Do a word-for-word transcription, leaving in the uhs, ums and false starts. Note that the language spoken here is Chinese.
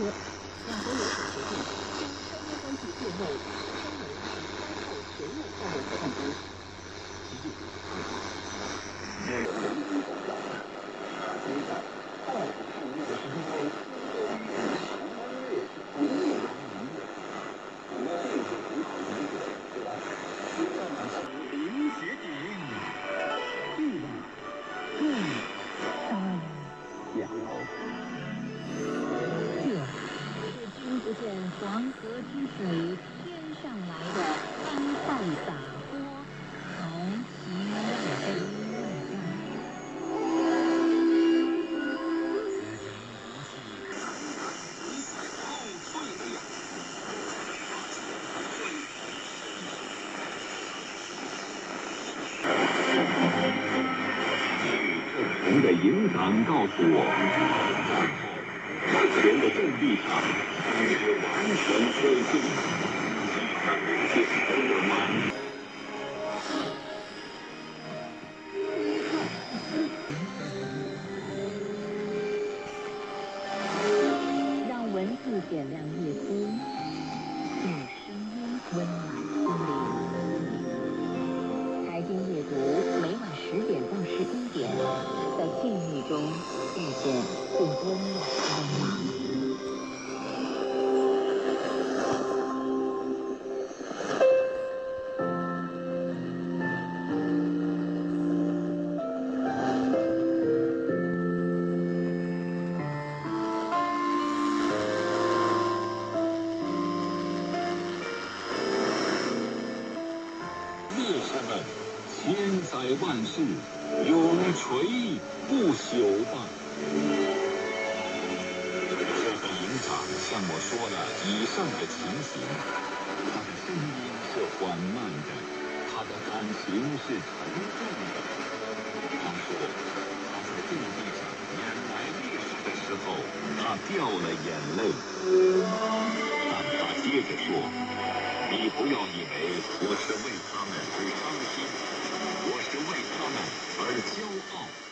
说，两国元首决定将商业关系列入商美拉提三号全面战略合作中。习近平指出，面对人民国家，现在报复抗日的是因为中国与强烈不利于民的，我们并不不讨民主，对吧？战场临绝顶，对吧？对，当两楼。 这是君不见黄河之水天上来的安泰洒脱，从其外飞外不同的营长告诉我，目前的阵地上并是完全推进，进攻的满。 让文字点亮夜空，用声音温暖心灵。财经夜读每晚十点到十一点，在静谧中遇见最温暖的你。 烈士们，千载万世，永垂不朽吧！这个营长向我说了以上的情形，他的声音是缓慢的，他的感情是沉重的。他说，他在阵地上演来烈士的时候，他掉了眼泪。但他接着说，你不要以为我是为他们而伤心，我是为他们而骄傲。